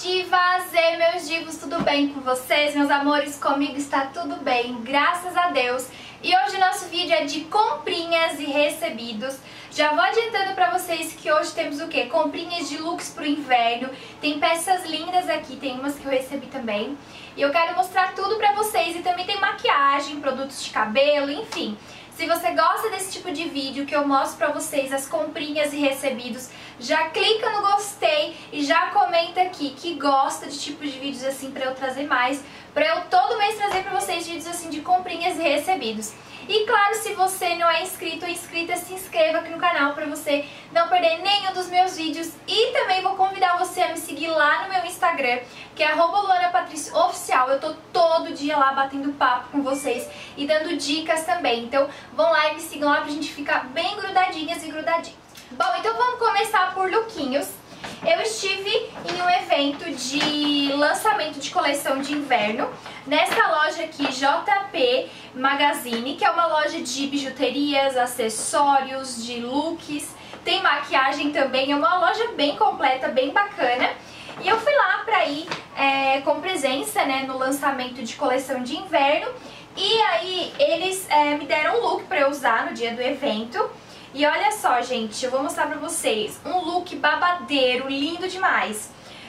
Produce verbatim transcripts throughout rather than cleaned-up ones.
divas e meus divos, tudo bem com vocês? Meus amores, comigo está tudo bem, graças a Deus. E hoje o nosso vídeo é de comprinhas e recebidos. Já vou adiantando pra vocês que hoje temos o quê? Comprinhas de looks pro inverno. Tem peças lindas aqui, tem umas que eu recebi também. E eu quero mostrar tudo pra vocês. E também tem maquiagem, produtos de cabelo, enfim. Se você gosta desse tipo de vídeo que eu mostro pra vocês as comprinhas e recebidos, já clica no gostei e já comenta aqui que gosta de tipos de vídeos assim pra eu trazer mais, pra eu todo mês trazer pra vocês vídeos assim de comprinhas e recebidos. E claro, se você não é inscrito ou inscrita, se inscreva aqui no canal pra você não perder nenhum dos meus vídeos. E também vou convidar você a me seguir lá no meu Instagram, que é arroba luana patrício oficial. Eu tô todo dia lá batendo papo com vocês e dando dicas também. Então vão lá e me sigam lá pra gente ficar bem grudadinhas e grudadinhos. Bom, então vamos começar por lookinhos. Eu estive em um evento de lançamento de coleção de inverno nessa loja aqui, J P Magazine, que é uma loja de bijuterias, acessórios, de looks, tem maquiagem também, é uma loja bem completa, bem bacana. E eu fui lá pra ir é, com presença, né, no lançamento de coleção de inverno. E aí eles é, me deram um look pra eu usar no dia do evento. E olha só, gente, eu vou mostrar pra vocês um look babadeiro, lindo demais.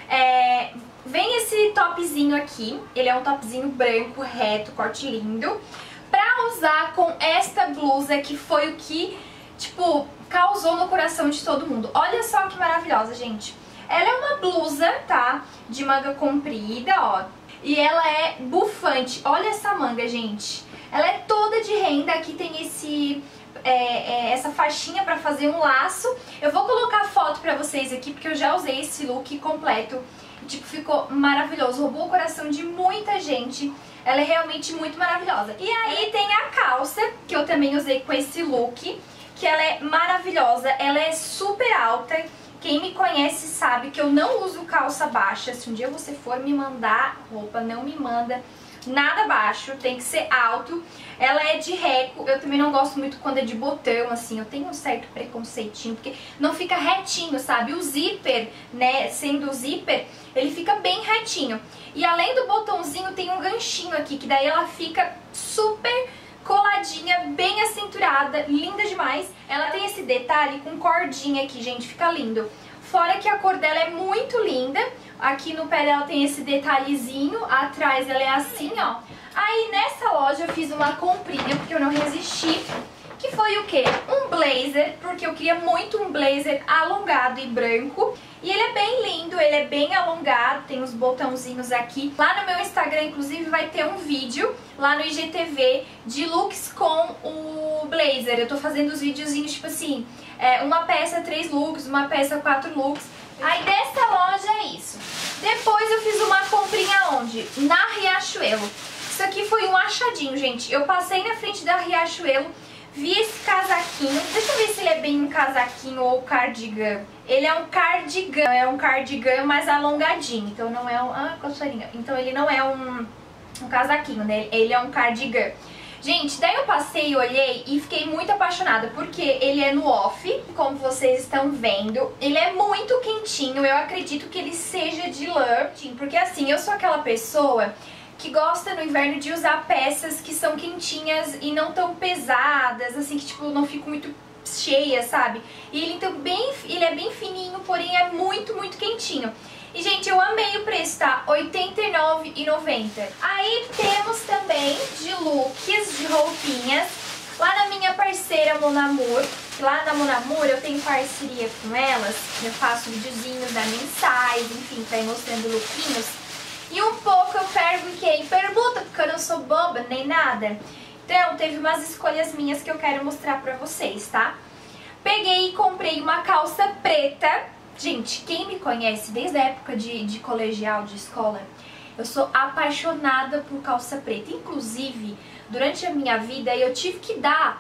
É, vem esse topzinho aqui, ele é um topzinho branco, reto, corte lindo, pra usar com esta blusa que foi o que, tipo, causou no coração de todo mundo. Olha só que maravilhosa, gente. Ela é uma blusa, tá, de manga comprida, ó, e ela é bufante. Olha essa manga, gente. Ela é toda de renda, aqui tem esse... É, é, essa faixinha pra fazer um laço. Eu vou colocar foto pra vocês aqui, porque eu já usei esse look completo. Tipo, ficou maravilhoso, roubou o coração de muita gente. Ela é realmente muito maravilhosa. E aí tem a calça, que eu também usei com esse look, que ela é maravilhosa, ela é super alta. Quem me conhece sabe que eu não uso calça baixa. Se um dia você for me mandar roupa, não me manda nada baixo, tem que ser alto. Ela é de reco, eu também não gosto muito quando é de botão, assim, eu tenho um certo preconceitinho, porque não fica retinho, sabe? O zíper, né, sendo o zíper, ele fica bem retinho. E além do botãozinho tem um ganchinho aqui, que daí ela fica super coladinha, bem acinturada, linda demais. Ela tem esse detalhe com cordinha aqui, gente, fica lindo. Fora que a cor dela é muito linda. Aqui no pé dela tem esse detalhezinho, atrás ela é assim, ó. Aí nessa loja eu fiz uma comprinha, porque eu não resisti, que foi o quê? Um blazer, porque eu queria muito um blazer alongado e branco. E ele é bem lindo, ele é bem alongado, tem os botãozinhos aqui. Lá no meu Instagram, inclusive, vai ter um vídeo, lá no I G T V, de looks com o blazer. Eu tô fazendo os videozinhos, tipo assim, é, uma peça três looks, uma peça quatro looks. Aí dessa loja é isso. Depois eu fiz uma comprinha onde? Na Riachuelo. Isso aqui foi um achadinho, gente. Eu passei na frente da Riachuelo, vi esse casaquinho. Deixa eu ver se ele é bem um casaquinho ou cardigan. Ele é um cardigan, é um cardigan mais alongadinho. Então não é um... Ah, coçarinha. Então ele não é um, um casaquinho, né? Ele é um cardigan. Gente, daí eu passei e olhei e fiquei muito apaixonada, porque ele é no off, como vocês estão vendo. Ele é muito quentinho, eu acredito que ele seja de lã, porque assim, eu sou aquela pessoa que gosta no inverno de usar peças que são quentinhas e não tão pesadas, assim, que tipo, não ficam muito cheias, sabe? E ele, então, bem, ele é bem fininho, porém é muito, muito quentinho. E, gente, eu amei o preço, tá? oitenta e nove reais e noventa centavos. Aí temos também de looks, de roupinhas, lá na minha parceira Mon Amour. Lá na Mon Amour eu tenho parceria com elas, eu faço videozinhos da mensais, enfim, pra ir mostrando lookinhos. E um pouco eu pergunto, pergunta, porque eu não sou boba nem nada. Então, teve umas escolhas minhas que eu quero mostrar pra vocês, tá? Peguei e comprei uma calça preta. Gente, quem me conhece desde a época de, de colegial, de escola, eu sou apaixonada por calça preta. Inclusive, durante a minha vida, eu tive que dar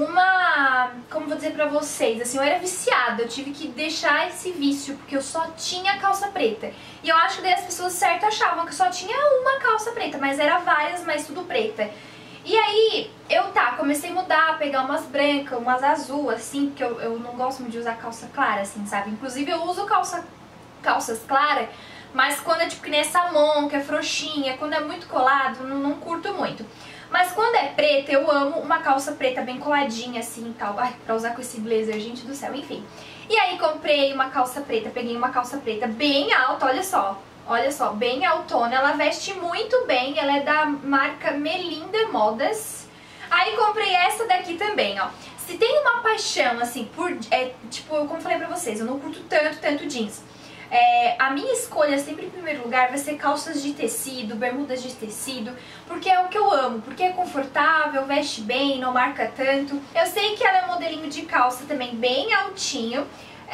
uma... Como vou dizer pra vocês? Assim, eu era viciada, eu tive que deixar esse vício, porque eu só tinha calça preta. E eu acho que daí as pessoas certo achavam que só tinha uma calça preta, mas era várias, mas tudo preta. E aí, eu tá, comecei a mudar, pegar umas brancas, umas azul, assim, porque eu, eu não gosto muito de usar calça clara, assim, sabe? Inclusive eu uso calça, calças claras Mas quando é tipo que nem essa Mon, que é frouxinha, quando é muito colado, não, não curto muito. Mas quando é preta, eu amo uma calça preta bem coladinha assim e tal. Ai, pra usar com esse blazer, gente do céu, enfim. E aí comprei uma calça preta, peguei uma calça preta bem alta, olha só. Olha só, bem altona, ela veste muito bem, ela é da marca Melinda Modas. Aí comprei essa daqui também, ó. Se tem uma paixão, assim, por... É, tipo, como eu falei pra vocês, eu não curto tanto, tanto jeans. É, a minha escolha sempre em primeiro lugar vai ser calças de tecido, bermudas de tecido, porque é o que eu amo, porque é confortável, veste bem, não marca tanto. Eu sei que ela é um modelinho de calça também bem altinho.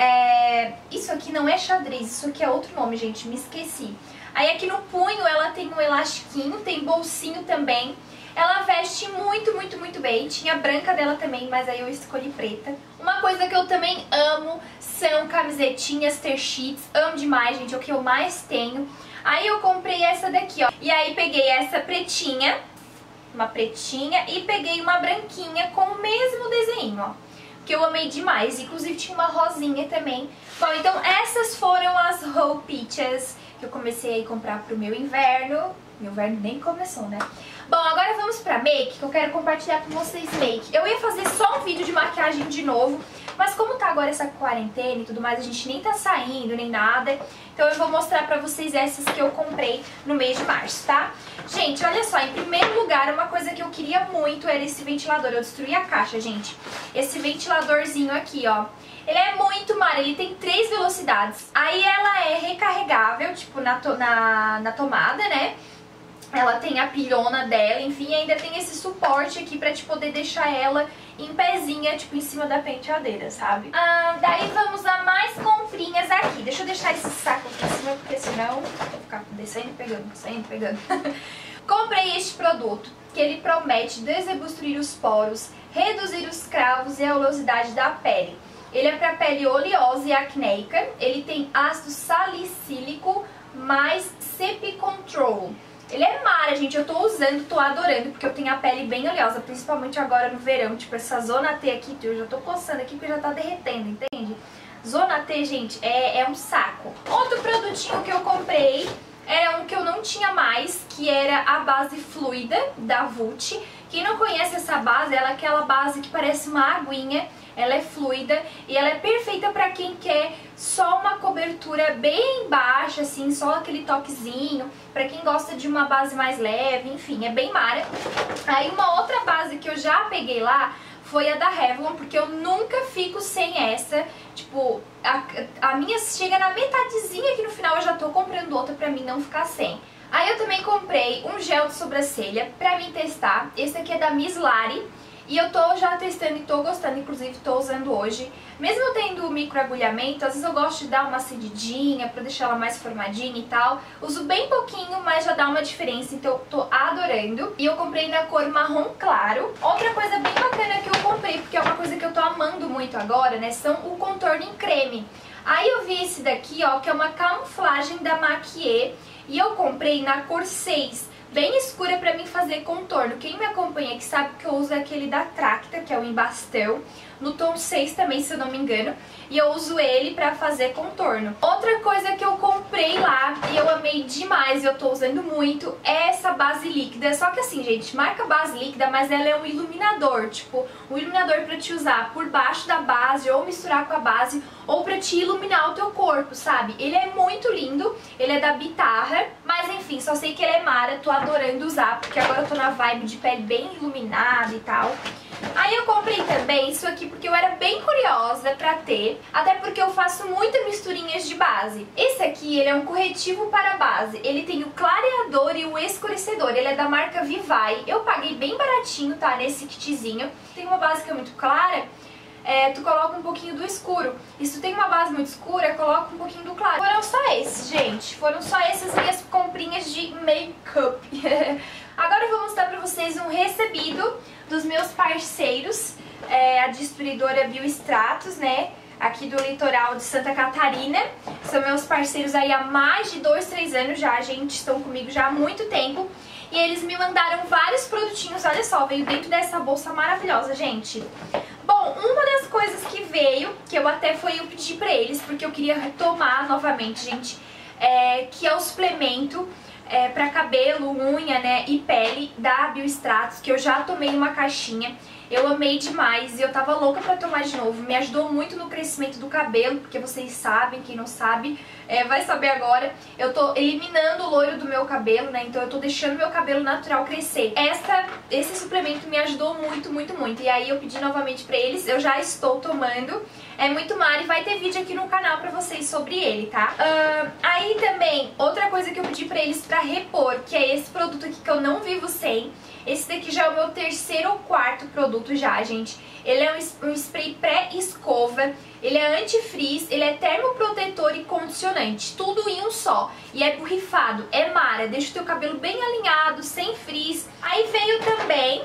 É, isso aqui não é xadrez, isso aqui é outro nome, gente, me esqueci. Aí aqui no punho ela tem um elastiquinho, tem bolsinho também. Ela veste muito, muito, muito bem. Tinha a branca dela também, mas aí eu escolhi preta. Uma coisa que eu também amo são camisetinhas, ter-sheets. Amo demais, gente, é o que eu mais tenho. Aí eu comprei essa daqui, ó. E aí peguei essa pretinha, uma pretinha, e peguei uma branquinha com o mesmo desenho, ó, que eu amei demais. Inclusive tinha uma rosinha também. Bom, então essas foram as roupitas que eu comecei a comprar pro meu inverno. Meu inverno nem começou, né? Bom, agora vamos pra make, que eu quero compartilhar com vocês make. Eu ia fazer só um vídeo de maquiagem de novo, mas como tá agora essa quarentena e tudo mais, a gente nem tá saindo, nem nada. Então eu vou mostrar pra vocês essas que eu comprei no mês de março, tá? Gente, olha só, em primeiro lugar, uma coisa que eu queria muito era esse ventilador. Eu destruí a caixa, gente. Esse ventiladorzinho aqui, ó. Ele é muito mara, ele tem três velocidades. Aí ela é recarregável, tipo, na, to na, na tomada, né? Ela tem a pilhona dela, enfim, ainda tem esse suporte aqui pra te poder deixar ela em pezinha, tipo, em cima da penteadeira, sabe? Ah, daí vamos a mais comprinhas aqui. Deixa eu deixar esse saco aqui em cima, porque senão eu vou ficar descendo e pegando, descendo e pegando. Comprei este produto, que ele promete desobstruir os poros, reduzir os cravos e a oleosidade da pele. Ele é pra pele oleosa e acneica, ele tem ácido salicílico mais C P Control. Ele é mara, gente, eu tô usando, tô adorando, porque eu tenho a pele bem oleosa, principalmente agora no verão, tipo essa zona T aqui, eu já tô coçando aqui porque já tá derretendo, entende? Zona T, gente, é, é um saco. Outro produtinho que eu comprei era um que eu não tinha mais, que era a base fluida da Vult. Quem não conhece essa base, ela é aquela base que parece uma aguinha. Ela é fluida e ela é perfeita pra quem quer só uma cobertura bem baixa, assim, só aquele toquezinho. Pra quem gosta de uma base mais leve, enfim, é bem mara. Aí uma outra base que eu já peguei lá foi a da Revlon, porque eu nunca fico sem essa. Tipo, a, a minha chega na metadezinha que no final eu já tô comprando outra pra mim não ficar sem. Aí eu também comprei um gel de sobrancelha pra mim testar. Esse aqui é da Miss Lari. E eu tô já testando e tô gostando, inclusive tô usando hoje. Mesmo tendo microagulhamento, às vezes eu gosto de dar uma acendidinha pra deixar ela mais formadinha e tal. Uso bem pouquinho, mas já dá uma diferença, então eu tô adorando. E eu comprei na cor marrom claro. Outra coisa bem bacana que eu comprei, porque é uma coisa que eu tô amando muito agora, né, são o contorno em creme. Aí eu vi esse daqui, ó, que é uma camuflagem da Maquier, e eu comprei na cor seis. Bem escura pra mim fazer contorno. Quem me acompanha aqui sabe que eu uso aquele da Tracta, que é o Embastel, no tom seis também, se eu não me engano, e eu uso ele pra fazer contorno. Outra coisa que eu comprei lá e eu amei demais e eu tô usando muito é essa base líquida. Só que assim, gente, marca base líquida, mas ela é um iluminador, tipo, um iluminador pra te usar por baixo da base ou misturar com a base ou pra te iluminar o teu corpo, sabe? Ele é muito lindo, ele é da Bitarra, mas enfim, só sei que ele é mara, tô adorando usar, porque agora eu tô na vibe de pele bem iluminada e tal. Aí eu comprei também isso aqui porque eu era bem curiosa pra ter, até porque eu faço muitas misturinhas de base. Esse aqui, ele é um corretivo para base, ele tem o clareador e o escurecedor, ele é da marca Vivai. Eu paguei bem baratinho, tá, nesse kitzinho. Tem uma base que é muito clara, é, tu coloca um pouquinho do escuro. E se tu tem uma base muito escura, coloca um pouquinho do claro. Foram só esses, gente, foram só essas minhas comprinhas de make-up. Agora eu vou mostrar pra vocês um recebido dos meus parceiros, é, a distribuidora Biostratos, né, aqui do litoral de Santa Catarina. São meus parceiros aí há mais de dois, três anos já, gente, estão comigo já há muito tempo. E eles me mandaram vários produtinhos, olha só, veio dentro dessa bolsa maravilhosa, gente. Bom, uma das coisas que veio, que eu até foi eu pedir pra eles, porque eu queria retomar novamente, gente, é, que é o suplemento é, para cabelo, unha, né, e pele da Biostratos, que eu já tomei uma caixinha. Eu amei demais e eu tava louca pra tomar de novo. Me ajudou muito no crescimento do cabelo, porque vocês sabem, quem não sabe é, vai saber agora. Eu tô eliminando o loiro do meu cabelo, né? Então eu tô deixando meu cabelo natural crescer. Essa, esse suplemento me ajudou muito, muito, muito. E aí eu pedi novamente pra eles, eu já estou tomando. É muito mara e vai ter vídeo aqui no canal pra vocês sobre ele, tá? Uh, aí também, outra coisa que eu pedi pra eles pra repor, que é esse produto aqui que eu não vivo sem. Esse daqui já é o meu terceiro ou quarto produto já, gente. Ele é um, um spray pré-escova, ele é anti-frizz, ele é termoprotetor e condicionante, tudo em um só. E é borrifado, é mara, deixa o teu cabelo bem alinhado, sem frizz. Aí veio também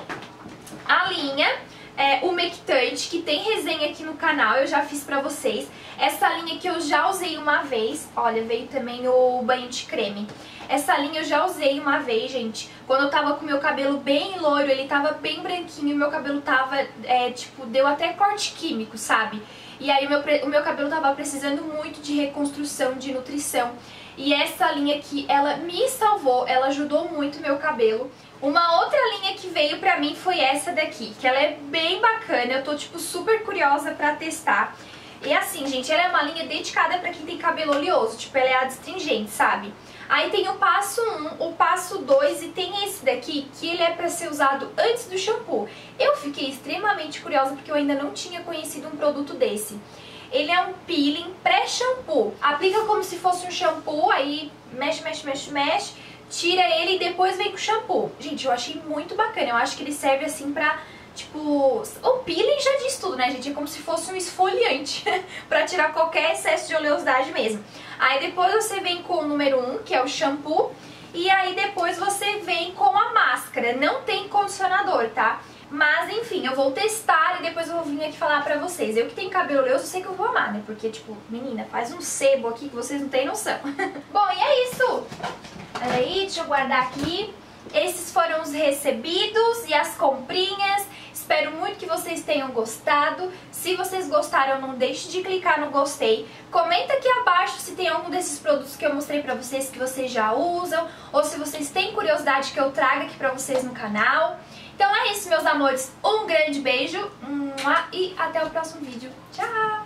a linha, é, umectante, que tem resenha aqui no canal, eu já fiz pra vocês. Essa linha que eu já usei uma vez, olha, veio também o banho de creme. Essa linha eu já usei uma vez, gente, quando eu tava com meu cabelo bem loiro, ele tava bem branquinho e meu cabelo tava, é, tipo, deu até corte químico, sabe? E aí o meu, o meu cabelo tava precisando muito de reconstrução, de nutrição. E essa linha aqui, ela me salvou, ela ajudou muito o meu cabelo. Uma outra linha que veio pra mim foi essa daqui, que ela é bem bacana, eu tô, tipo, super curiosa pra testar. E assim, gente, ela é uma linha dedicada pra quem tem cabelo oleoso, tipo, ela é adstringente, sabe? Aí tem o passo um, o passo dois e tem esse daqui que ele é pra ser usado antes do shampoo. Eu fiquei extremamente curiosa porque eu ainda não tinha conhecido um produto desse. Ele é um peeling pré-shampoo. Aplica como se fosse um shampoo, aí mexe, mexe, mexe, mexe, tira ele e depois vem com o shampoo. Gente, eu achei muito bacana, eu acho que ele serve assim pra... Tipo, o peeling já diz tudo, né, gente? É como se fosse um esfoliante pra tirar qualquer excesso de oleosidade mesmo. Aí depois você vem com o número um, que é o shampoo, e aí depois você vem com a máscara. Não tem condicionador, tá? Mas enfim, eu vou testar e depois eu vou vir aqui falar pra vocês. Eu que tenho cabelo oleoso, eu sei que eu vou amar, né? Porque, tipo, menina, faz um sebo aqui que vocês não têm noção. Bom, e é isso. Peraí, deixa eu guardar aqui. Esses foram os recebidos e as comprinhas. Espero muito que vocês tenham gostado. Se vocês gostaram, não deixe de clicar no gostei. Comenta aqui abaixo se tem algum desses produtos que eu mostrei pra vocês que vocês já usam, ou se vocês têm curiosidade que eu traga aqui pra vocês no canal. Então é isso, meus amores. Um grande beijo e até o próximo vídeo. Tchau!